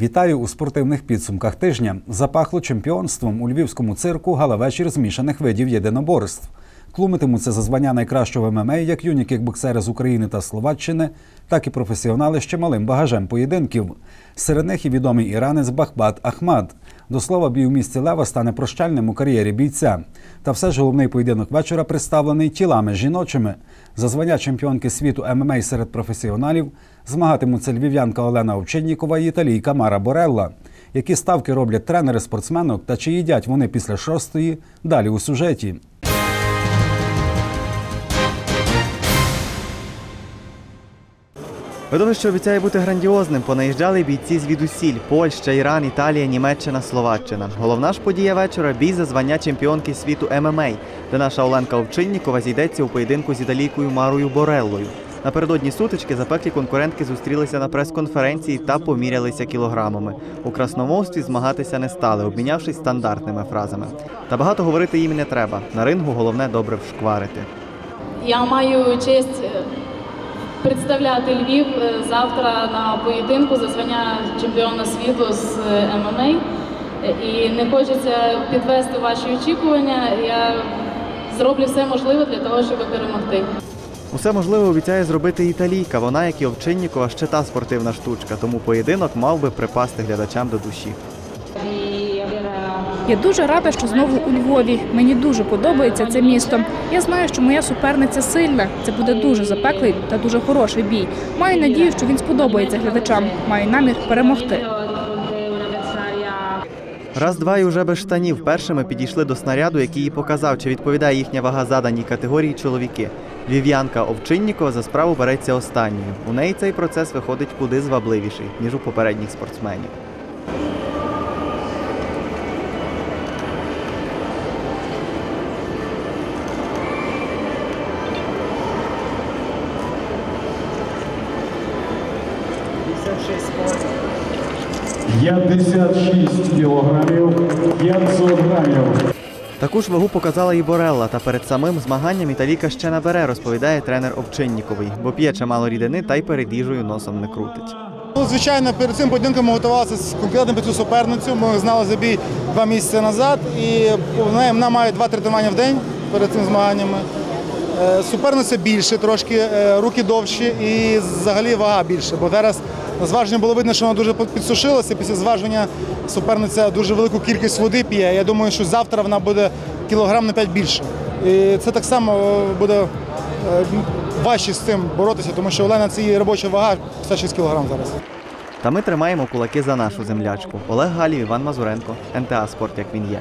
Вітаю у спортивних підсумках тижня. Запахло чемпіонством у львівському цирку гала-вечір змішаних видів єдиноборств. Тлумитимуться за звання найкращого ММА як юні кікбоксери з України та Словаччини, так і професіонали з чималим багажем поєдинків. Серед них і відомий іранець Бахбат Ахмад. До слова, бій у місті Лева стане прощальним у кар'єрі бійця. Та все ж головний поєдинок вечора представлений тілами жіночими. За звання чемпіонки світу ММА серед професіоналів змагатимуться львів'янка Олена Овчиннікова і італійка Мара Борелла. Які ставки роблять тренери спортсменок та чи їдять вони після шостої – далі у сюжеті. Видовище обіцяє бути грандіозним. Понаїжджали бійці звідусіль – Польща, Іран, Італія, Німеччина, Словаччина. Головна ж подія вечора – бій за звання чемпіонки світу ММА, де наша Оленка Овчиннікова зійдеться у поєдинку з італійкою Марою Бореллою. Напередодні сутички запеклі конкурентки зустрілися на прес-конференції та помірялися кілограмами. У красномовстві змагатися не стали, обмінявшись стандартними фразами. Та багато говорити їм не треба. На рингу головне добре вшкварити. Я маю честь представляти Львів завтра на поєдинку за звання чемпіона світу з ММА. І не хочеться підвести ваші очікування. Я зроблю все можливе для того, щоб перемогти. Усе можливе обіцяє зробити італійка. Вона, як і Овчиннікова, ще та спортивна штучка, тому поєдинок мав би припасти глядачам до душі. Я дуже рада, що знову у Львові. Мені дуже подобається це місто. Я знаю, що моя суперниця сильна. Це буде дуже запеклий та дуже хороший бій. Маю надію, що він сподобається глядачам. Маю намір перемогти. Раз-два і уже без штанів. Першими підійшли до снаряду, який їй показав, чи відповідає їхня вага заданій категорії чоловіки. Львів'янка Овчиннікова за справу береться останньою. У неї цей процес виходить куди звабливіший, ніж у попередніх спортсменів. Я 56 кілограмів, 500 грамів. Таку ж вагу показала і Борелла, та перед самим змаганням італійка ще набере, розповідає тренер Овчинніковий, бо п'є чимало рідини та й перед їжею носом не крутить. Звичайно, перед цим поєдинком ми готувалися конкретно під цю суперницю. Ми знали за бій 2 місяці назад, і вона має 2 тренування в день перед цими змаганнями. Суперниця більше трошки, руки довші і взагалі вага більше, бо зараз на зваженні було видно, що вона дуже підсушилася. Після зваження суперниця дуже велику кількість води п'є. Я думаю, що завтра вона буде кілограм на 5 більше. І це так само буде важче з цим боротися, тому що Олена – це її робоча вага 56 кілограм зараз. Та ми тримаємо кулаки за нашу землячку. Олег Галів, Іван Мазуренко, НТА «Спорт, як він є».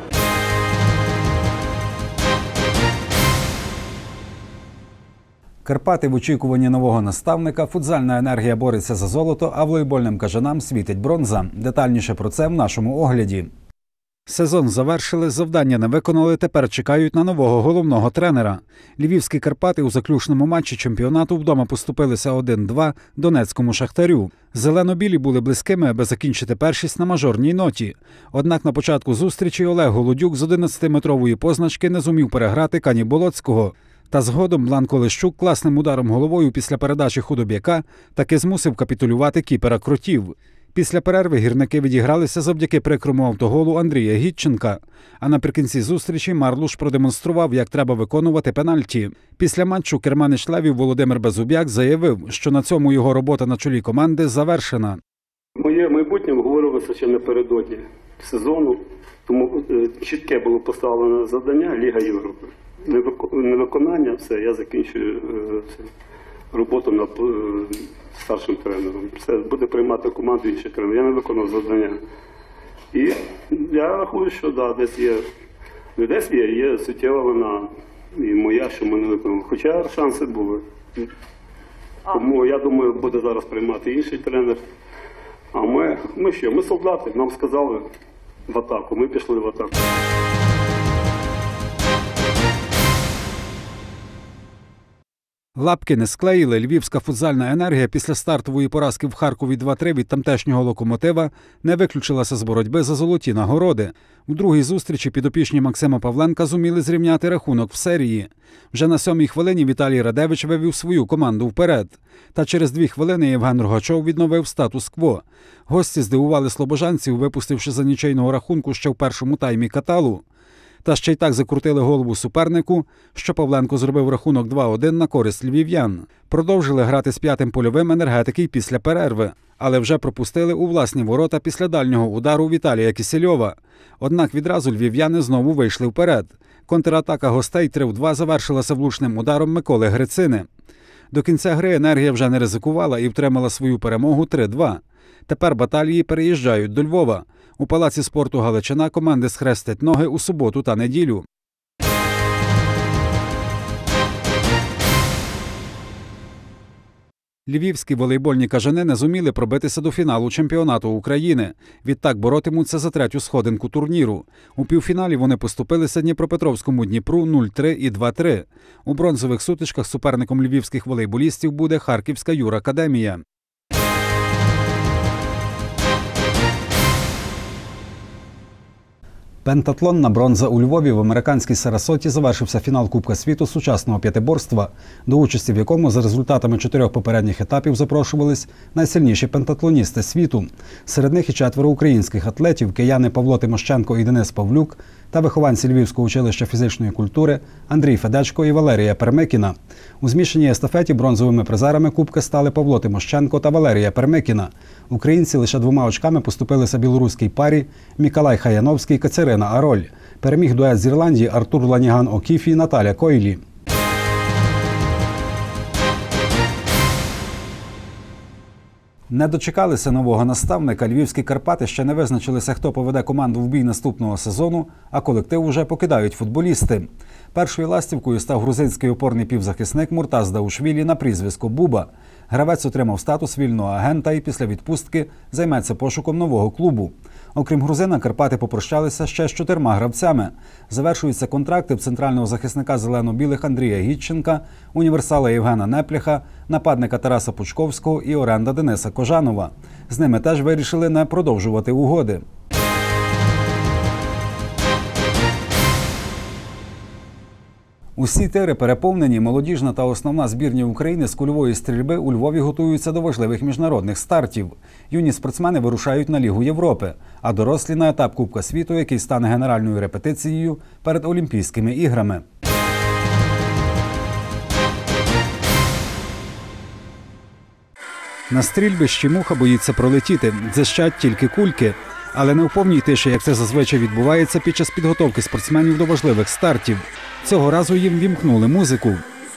Карпати в очікуванні нового наставника, футзальна енергія бореться за золото, а волейбольним кажанам світить бронза. Детальніше про це в нашому огляді. Сезон завершили, завдання не виконали, тепер чекають на нового головного тренера. Львівські Карпати у заключному матчі чемпіонату вдома поступилися 1-2 Донецькому Шахтарю. Зелено-білі були близькими, аби закінчити першість на мажорній ноті. Однак на початку зустрічі Олег Голодюк з 11-метрової позначки не зумів переграти Кані Болоцького. Та згодом Бланко Лещук класним ударом головою після передачі Худобяка таки змусив капітулювати кіпера Кротів. Після перерви гірники відігралися завдяки прикрому автоголу Андрія Гітченка. А наприкінці зустрічі Марлуш продемонстрував, як треба виконувати пенальті. Після матчу керманич Левів Володимир Беззуб'як заявив, що на цьому його робота на чолі команди завершена. Моє майбутнє обговорювалося ще напередодні сезону, тому чітке було поставлено завдання Ліга Європи. Невиконання, все, я закінчую роботу над старшим тренером. Все, буде приймати команду інший тренер. Я не виконав завдання. І я рахую, що да, десь є суттєва вина і моя, що ми не виконали. Хоча шанси були. Тому я думаю, буде зараз приймати інший тренер. А ми що? Ми солдати, нам сказали в атаку, ми пішли в атаку. Лапки не склеїли. Львівська футзальна енергія після стартової поразки в Харкові 2-3 від тамтешнього «Локомотива» не виключилася з боротьби за золоті нагороди. У другій зустрічі підопічні Максима Павленка зуміли зрівняти рахунок в серії. Вже на 7-й хвилині Віталій Радевич вивів свою команду вперед. Та через 2 хвилини Євген Рогачов відновив статус-кво. Гості здивували слобожанців, випустивши за нічийного рахунку ще в першому таймі Каталу. Та ще й так закрутили голову супернику, що Павленко зробив рахунок 2-1 на користь львів'ян. Продовжили грати з 5-м польовим енергетики й після перерви, але вже пропустили у власні ворота після дальнього удару Віталія Кісельова. Однак відразу львів'яни знову вийшли вперед. Контратака гостей 3-2 завершилася влучним ударом Миколи Грицини. До кінця гри енергія вже не ризикувала і втримала свою перемогу 3-2. Тепер баталії переїжджають до Львова. У Палаці спорту «Галичина» команди схрестять ноги у суботу та неділю. Львівські волейбольні кажани не зуміли пробитися до фіналу чемпіонату України. Відтак боротимуться за 3-ю сходинку турніру. У півфіналі вони поступилися Дніпропетровському «Дніпру» 0-3 і 2-3. У бронзових сутичках суперником львівських волейболістів буде Харківська юракадемія. Пентатлонна бронза у Львові в американській Сарасоті завершився фінал Кубка світу сучасного п'ятиборства, до участі в якому за результатами 4 попередніх етапів запрошувались найсильніші пентатлоністи світу. Серед них і 4 українських атлетів – кияни Павло Тимощенко і Денис Павлюк та вихованці Львівського училища фізичної культури Андрій Федечко і Валерія Пермикіна. У змішаній естафеті бронзовими призерами Кубка стали Павло Тимощенко та Валерія Пермикіна. Українці лише 2 очками поступилися білоруській парі Міколай Хаяновський – Катерина Ароль. Переміг дует з Ірландії Артур Ланіган-Окіфі і Наталя Койлі. Не дочекалися нового наставника. Львівські Карпати ще не визначилися, хто поведе команду в бій наступного сезону, а колектив уже покидають футболісти. Першою ластівкою став грузинський опорний півзахисник Муртаз Давушвілі на прізвисько Буба. Гравець отримав статус вільного агента і після відпустки займеться пошуком нового клубу. Окрім грузина, Карпати попрощалися ще з 4 гравцями. Завершуються контракти в центрального захисника зелено-білих Андрія Гітченка, універсала Євгена Непляха, нападника Тараса Пучковського і оренда Дениса Кожанова. З ними теж вирішили не продовжувати угоди. Усі тири переповнені. Молодіжна та основна збірні України з кульової стрільби у Львові готуються до важливих міжнародних стартів. Юні спортсмени вирушають на Лігу Європи, а дорослі на етап Кубка світу, який стане генеральною репетицією перед Олімпійськими іграми. На стрільбищі муха боїться пролетіти, дзищать тільки кульки. Але не у повній тиші, як це зазвичай відбувається під час підготовки спортсменів до важливих стартів. Цього разу їм вімкнули музику.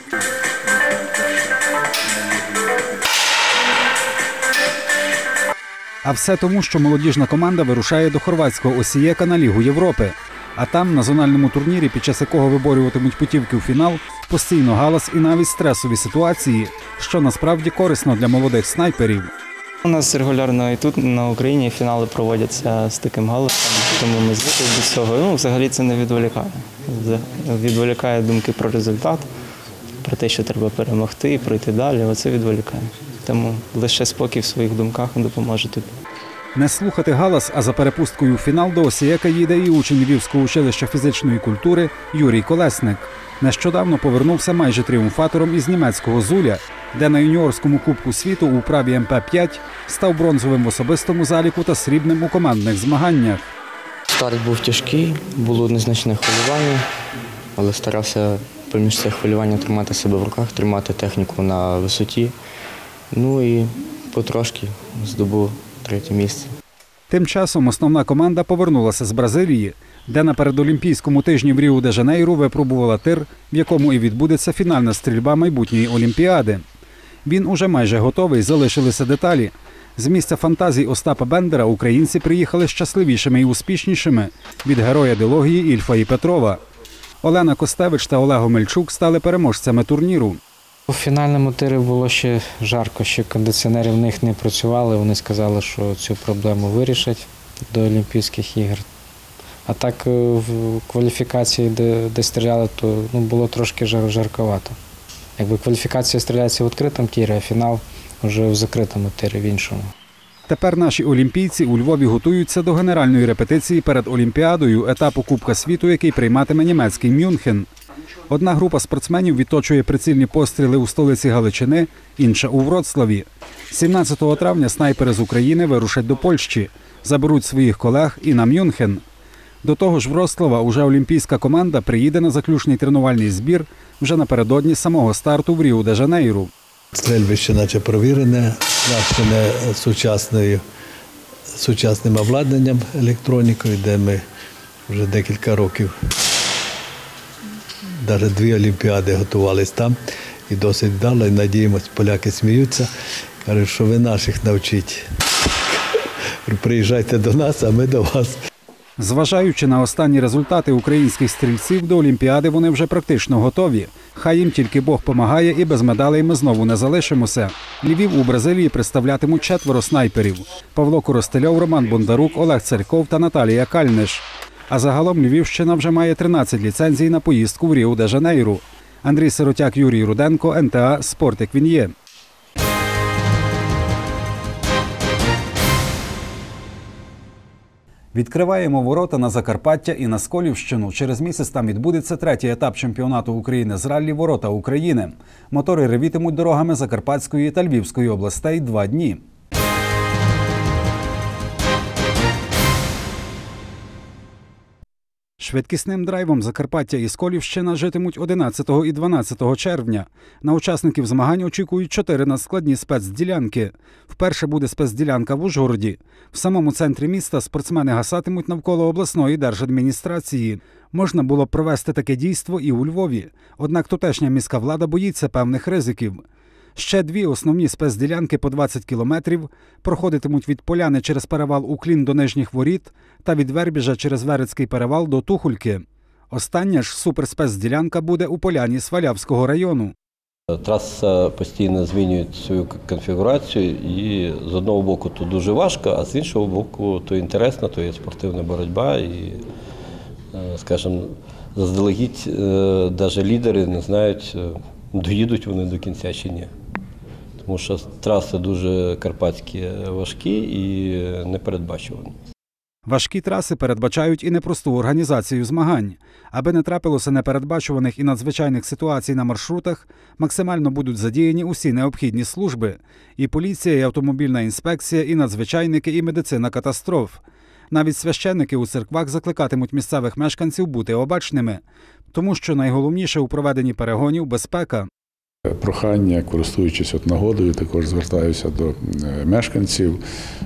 А все тому, що молодіжна команда вирушає до хорватського Осієка на Лігу Європи. А там, на зональному турнірі, під час якого виборюватимуть путівки у фінал, постійно галас і навіть стресові ситуації, що насправді корисно для молодих снайперів. У нас регулярно і тут на Україні фінали проводяться з таким галасом, тому ми звикли до цього. Взагалі це не відволікає. Відволікає думки про результат, про те, що треба перемогти і пройти далі. Оце відволікає. Тому лише спокій в своїх думках допоможе тобі. Не слухати галас, а за перепусткою в фінал до Осієка їде і учень Львівського училища фізичної культури Юрій Колесник. Нещодавно повернувся майже тріумфатором із німецького Зуля, де на юніорському Кубку світу у вправі МП-5 став бронзовим в особистому заліку та срібним у командних змаганнях. Старт був тяжкий, було незначне хвилювання, але старався поміж цих хвилювання тримати себе в руках, тримати техніку на висоті. Ну і потрошки здобув 3-е місце. Тим часом основна команда повернулася з Бразилії, де на передолімпійському тижні в Ріо-де-Жанейру випробувала тир, в якому і відбудеться фінальна стрільба майбутньої Олімпіади. Він уже майже готовий, залишилися деталі. З місця фантазій Остапа Бендера українці приїхали щасливішими і успішнішими від героя дилогії Ільфа і Петрова. Олена Костевич та Олег Омельчук стали переможцями турніру. У фінальному тирі було ще жарко, ще кондиціонери в них не працювали. Вони сказали, що цю проблему вирішать до Олімпійських ігор. А так в кваліфікації, де стріляли, то було трошки жарковато. Якби кваліфікація стріляється в відкритому тірі, а фінал вже в закритому тирі, в іншому. Тепер наші олімпійці у Львові готуються до генеральної репетиції перед Олімпіадою етапу Кубка світу, який прийматиме німецький Мюнхен. Одна група спортсменів відточує прицільні постріли у столиці Галичини, інша у Вроцлаві. 17 травня снайпери з України вирушать до Польщі, заберуть своїх колег і на Мюнхен. До того ж, Вроцлава уже олімпійська команда приїде на заключний тренувальний збір вже напередодні самого старту в Ріо-де-Жанейру. Стрельбище наче провірене, навчене сучасним обладнанням, електронікою, де ми вже декілька років, навіть 2 олімпіади готувалися там і досить вдало, і надіємось, поляки сміються, кажуть, що ви наших навчіть. Приїжджайте до нас, а ми до вас. Зважаючи на останні результати українських стрільців, до Олімпіади вони вже практично готові. Хай їм тільки Бог помагає, і без медалей ми знову не залишимося. Львів у Бразилії представлятимуть 4 снайперів – Павло Коростельов, Роман Бондарук, Олег Царьков та Наталія Кальниш. А загалом Львівщина вже має 13 ліцензій на поїздку в Ріо-де-Жанейру. Андрій Сиротяк, Юрій Руденко, НТА «Спорт як він є». Відкриваємо ворота на Закарпаття і на Сколівщину. Через місяць там відбудеться 3-й етап чемпіонату України з раллі «Ворота України». Мотори ревітимуть дорогами Закарпатської та Львівської областей 2 дні. Швидкісним драйвом Закарпаття і Сколівщина житимуть 11 і 12 червня. На учасників змагань очікують 4 надскладні спецділянки. Вперше буде спецділянка в Ужгороді. В самому центрі міста спортсмени гасатимуть навколо обласної держадміністрації. Можна було б провести таке дійство і у Львові. Однак тутешня міська влада боїться певних ризиків. Ще 2 основні спецділянки по 20 кілометрів проходитимуть від Поляни через перевал Уклін до Нижніх Воріт та від Вербіжа через Верецький перевал до Тухольки. Остання ж суперспецділянка буде у Поляні Свалявського району. Траса постійно змінює свою конфігурацію і з одного боку то дуже важко, а з іншого боку то інтересно, то є спортивна боротьба і, скажімо, заздалегідь навіть лідери не знають, доїдуть вони до кінця чи ні. Тому що траси дуже карпатські важкі і непередбачувані. Важкі траси передбачають і непросту організацію змагань. Аби не трапилося непередбачуваних і надзвичайних ситуацій на маршрутах, максимально будуть задіяні усі необхідні служби – і поліція, і автомобільна інспекція, і надзвичайники, і медицина катастроф. Навіть священники у церквах закликатимуть місцевих мешканців бути обачними, тому що найголовніше у проведенні перегонів – безпека. Прохання, користуючись нагодою, також звертаюся до мешканців,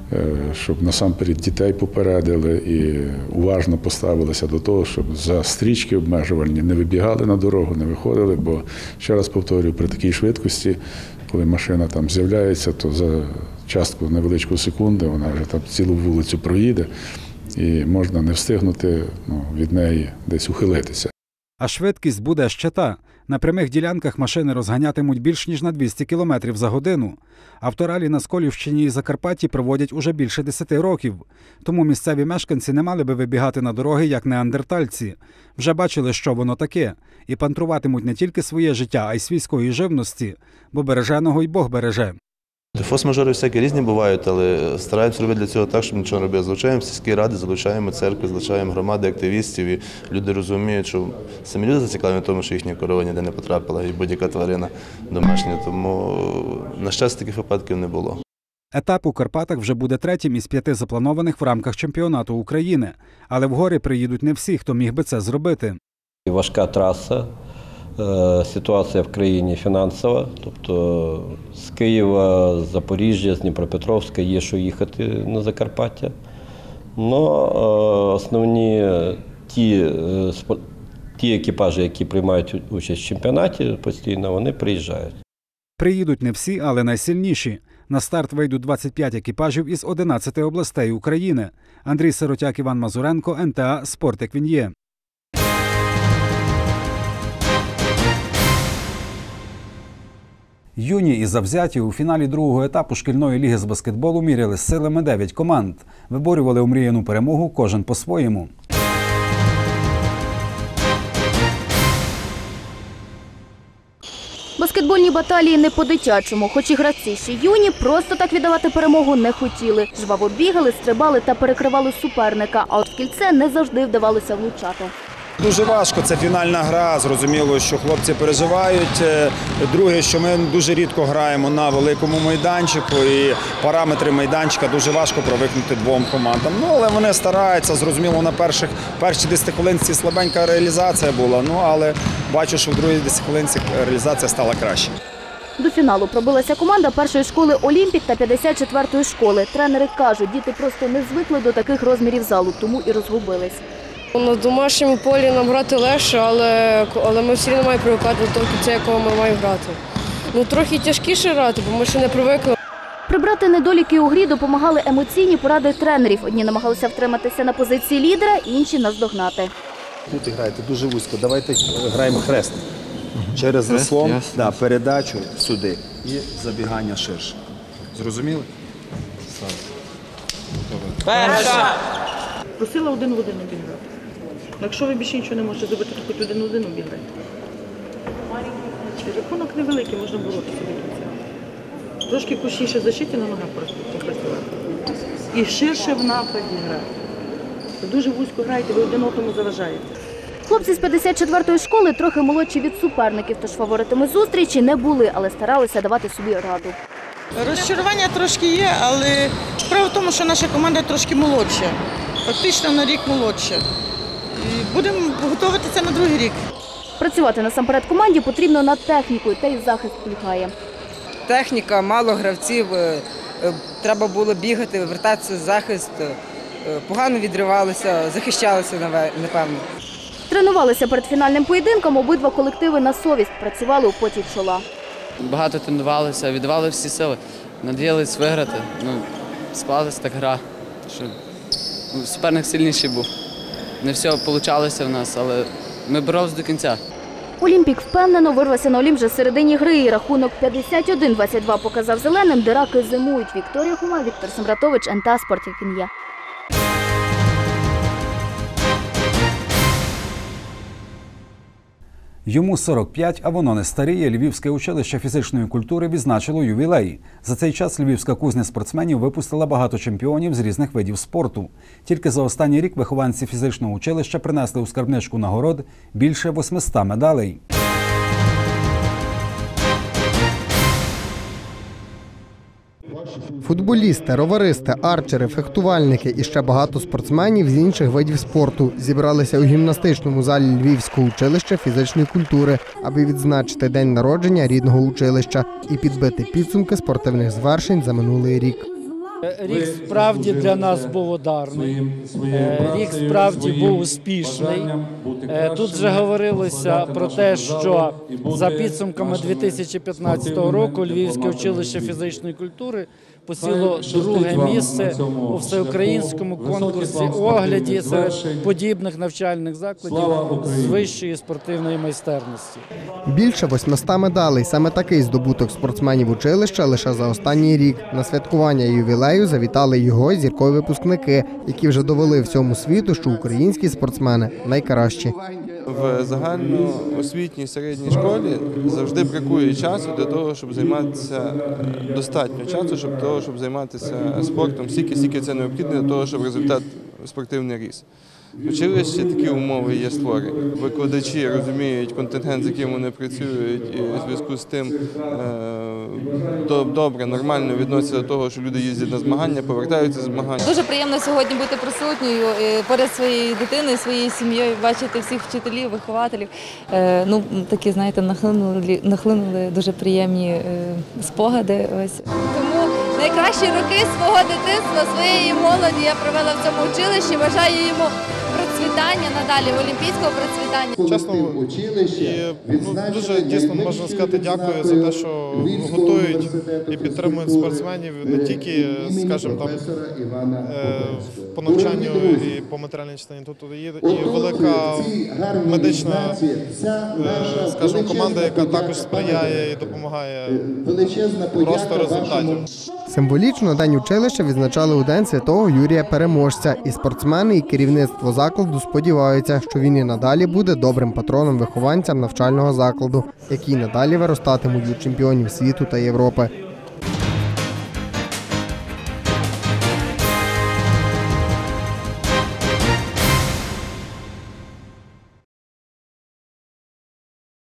щоб насамперед дітей попередили і уважно поставилися до того, щоб за стрічки обмежувальні не вибігали на дорогу, не виходили, бо, ще раз повторюю, при такій швидкості, коли машина там з'являється, то за частку невеличку секунди вона вже там цілу вулицю проїде і можна не встигнути від неї десь ухилитися. А швидкість буде ще та. На прямих ділянках машини розганятимуть більш ніж на 200 км за годину. Авторалі на Сколівщині і Закарпатті проводять уже більше 10 років. Тому місцеві мешканці не мали би вибігати на дороги, як неандертальці. Вже бачили, що воно таке. І пантруватимуть не тільки своє життя, а й свійської живності. Бо береженого й Бог береже. Форс-мажори всякі різні бувають, але стараємося робити для цього так, щоб нічого не робити. Залучаємо сільські ради, залучаємо церкви, залучаємо громади, активістів. І люди розуміють, що самі люди зацікавлені в тому, що їхня корова ніде не потрапила, і будь-яка тварина домашня. Тому, на щастя, таких випадків не було. Етап у Карпатах вже буде 3-м із 5 запланованих в рамках чемпіонату України. Але в гори приїдуть не всі, хто міг би це зробити. Важка траса. Ситуація в країні фінансова, тобто з Києва, з Запоріжжя, з Дніпропетровська є що їхати на Закарпаття. Но основні ті екіпажі, які приймають участь в чемпіонаті постійно, вони приїжджають. Приїдуть не всі, але найсильніші. На старт вийдуть 25 екіпажів із 11 областей України. Андрій Сиротяк, Іван Мазуренко, НТА «Спорт як він є». Юні і завзяті у фіналі другого етапу шкільної ліги з баскетболу міряли з силами 9 команд. Виборювали омріяну перемогу кожен по-своєму. Баскетбольні баталії не по-дитячому, хоч і гравці ще юні, просто так віддавати перемогу не хотіли. Жваво бігали, стрибали та перекривали суперника, а от в кільце не завжди вдавалося влучати. Дуже важко, це фінальна гра, зрозуміло, що хлопці переживають. Друге, що ми дуже рідко граємо на великому майданчику і параметри майданчика дуже важко провикнути двом командам. Ну, але вони стараються, зрозуміло, на першій 10 хвилинці слабенька реалізація була, але бачу, що в другій 10 хвилинці реалізація стала краще. До фіналу пробилася команда першої школи «Олімпік» та 54-ї школи. Тренери кажуть, діти просто не звикли до таких розмірів залу, тому і розгубились. На домашньому полі нам грати легше, але ми все одно маємо привикати до того кінця, якого ми маємо грати. Трохи тяжкіше грати, бо ми ще не привикли. Прибрати недоліки у грі допомагали емоційні поради тренерів. Одні намагалися втриматися на позиції лідера, інші наздогнати. Тут граєте дуже вузько, давайте граємо хрест. Через заслон, передачу сюди і забігання ширше. Зрозуміли? Перша! Просила один в один обіграти. Якщо ви більше нічого не можете зробити, то хоч один в один обіграйте. Рахунок невеликий, можна боротися до кінця. Трошки кущіше защиті на ногах попрацювати. І ширше в нападі грати. Ви дуже вузько граєте, ви один одному заважаєте. Хлопці з 54-ї школи трохи молодші від суперників, тож фаворитами зустрічі не були, але старалися давати собі раду. Розчарування трошки є, але справа в тому, що наша команда трошки молодша. Фактично на рік молодша. І будемо готуватися на другий рік. Працювати насамперед команді потрібно над технікою, та й захист полягає. Техніка, мало гравців, треба було бігати, вертатися з захисту, погано відривалися, захищалися, напевно. Тренувалися перед фінальним поєдинком обидва колективи на совість, працювали у поті чола. Багато тренувалися, віддавали всі сили, надіялись виграти. Склалася так гра, що суперник сильніший був. Не все вийшло в нас, але ми боролися до кінця. Олімпік впевнено вирвався на Олімп вже в середині гри і рахунок 51-22 показав зеленим, де раки зимують. Вікторія Хума, Віктор Сембратович, НТА Спорт, як він є. Йому 45, а воно не старіє. Львівське училище фізичної культури відзначило ювілей. За цей час львівська кузня спортсменів випустила багато чемпіонів з різних видів спорту. Тільки за останній рік вихованці фізичного училища принесли у скарбничку нагород більше 800 медалей. Футболісти, роваристи, арчери, фехтувальники і ще багато спортсменів з інших видів спорту зібралися у гімнастичному залі Львівського училища фізичної культури, аби відзначити день народження рідного училища і підбити підсумки спортивних звершень за минулий рік. Рік справді для нас був ударний, рік справді був успішний. Тут вже говорилося про те, що за підсумками 2015 року Львівське училище фізичної культури посіло друге місце у всеукраїнському конкурсі огляді серед подібних навчальних закладів з вищої спортивної майстерності. Більше 800 медалей – саме такий здобуток спортсменів училища лише за останній рік. На святкування ювілею завітали його зіркові випускники, які вже довели всьому світу, що українські спортсмени найкращі. В загальноосвітній середній школі завжди бракує часу для того, щоб займатися, достатньо часу, щоб займатися спортом, скільки це необхідно для того, щоб результат спортивний ріс. В училищі такі умови є створені. Викладачі розуміють контингент, з яким вони працюють, і в зв'язку з тим добре, нормально відносяться до того, що люди їздять на змагання, повертаються з змагань. Дуже приємно сьогодні бути присутньою поряд своєю дитиною, своєю сім'єю, бачити всіх вчителів, вихователів. Такі, знаєте, нахлинули дуже приємні спогади. Тому найкращі роки свого дитинства, своєї молоді я провела в цьому училищі. Бажаю йому процвітання надалі, олімпійського процвітання. Чесно, дуже дійсно можна сказати дякую за те, що готують і підтримують спортсменів не тільки, скажімо, там по навчанню і по матеріальній частині. Тут є і велика медична, команда, яка також сприяє і допомагає росту результатів. Символічно День училища відзначали у День святого Юрія Переможця. І спортсмени, і керівництво закладу сподіваються, що він і надалі буде добрим патроном вихованцям навчального закладу, які надалі виростатимуть у чемпіонів світу та Європи.